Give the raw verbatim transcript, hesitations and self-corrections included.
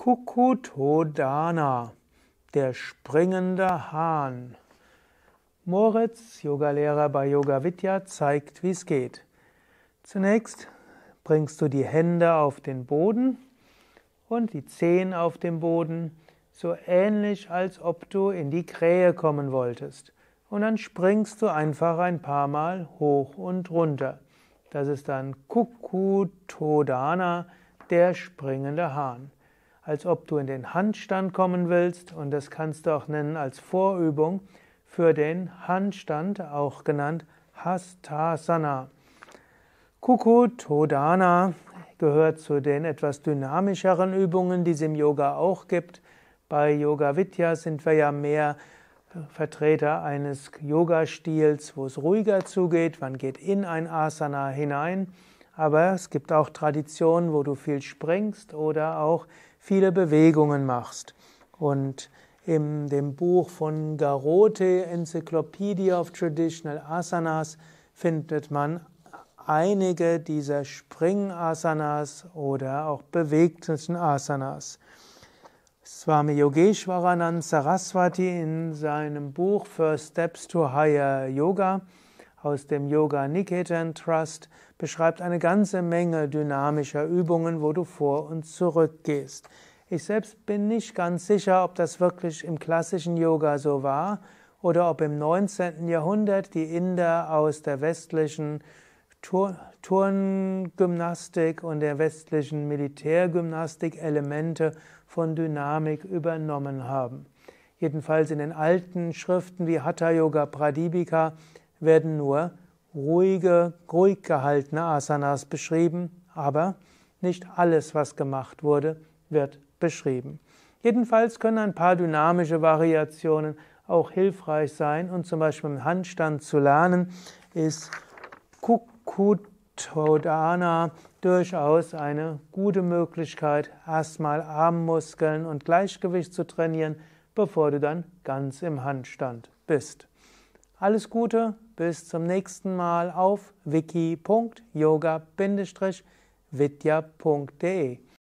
Kukkuthodana, der springende Hahn. Moritz, Yogalehrer bei Yoga Vidya, zeigt, wie es geht. Zunächst bringst du die Hände auf den Boden und die Zehen auf den Boden, so ähnlich, als ob du in die Krähe kommen wolltest. Und dann springst du einfach ein paar Mal hoch und runter. Das ist dann Kukkuthodana, der springende Hahn. Als ob du in den Handstand kommen willst, und das kannst du auch nennen als Vorübung für den Handstand, auch genannt Hastasana. Kukkuthodana gehört zu den etwas dynamischeren Übungen, die es im Yoga auch gibt. Bei Yoga Vidya sind wir ja mehr Vertreter eines Yoga-Stils, wo es ruhiger zugeht. Man geht in ein Asana hinein, aber es gibt auch Traditionen, wo du viel springst oder auch viele Bewegungen machst. Und in dem Buch von Garote, Encyclopedia of Traditional Asanas, findet man einige dieser Springasanas oder auch bewegten Asanas. Swami Yogeshwaranand Saraswati in seinem Buch First Steps to Higher Yoga aus dem Yoga Niketan Trust beschreibt eine ganze Menge dynamischer Übungen, wo du vor und zurück gehst. Ich selbst bin nicht ganz sicher, ob das wirklich im klassischen Yoga so war oder ob im neunzehnten Jahrhundert die Inder aus der westlichen Tur Turngymnastik und der westlichen Militärgymnastik Elemente von Dynamik übernommen haben. Jedenfalls in den alten Schriften wie Hatha Yoga Pradipika werden nur ruhige, ruhig gehaltene Asanas beschrieben, aber nicht alles, was gemacht wurde, wird beschrieben. Jedenfalls können ein paar dynamische Variationen auch hilfreich sein, und zum Beispiel im Handstand zu lernen, ist Kukkuthodana durchaus eine gute Möglichkeit, erstmal Armmuskeln und Gleichgewicht zu trainieren, bevor du dann ganz im Handstand bist. Alles Gute, bis zum nächsten Mal auf wiki punkt yoga bindestrich vidya punkt de.